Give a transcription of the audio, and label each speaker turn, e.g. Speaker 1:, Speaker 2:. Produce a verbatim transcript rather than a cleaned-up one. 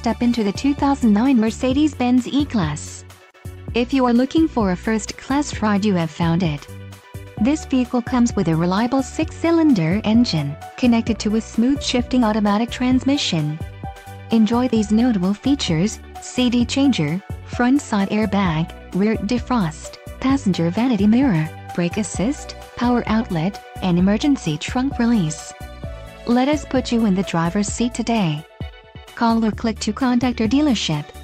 Speaker 1: step into the two thousand nine Mercedes-Benz E-Class. If you are looking for a first-class ride, you have found it. This vehicle comes with a reliable six-cylinder engine, connected to a smooth shifting automatic transmission. Enjoy these notable features: C D changer, front side airbag, rear defrost, passenger vanity mirror, brake assist, power outlet, and emergency trunk release. Let us put you in the driver's seat today. Call or click to contact our dealership.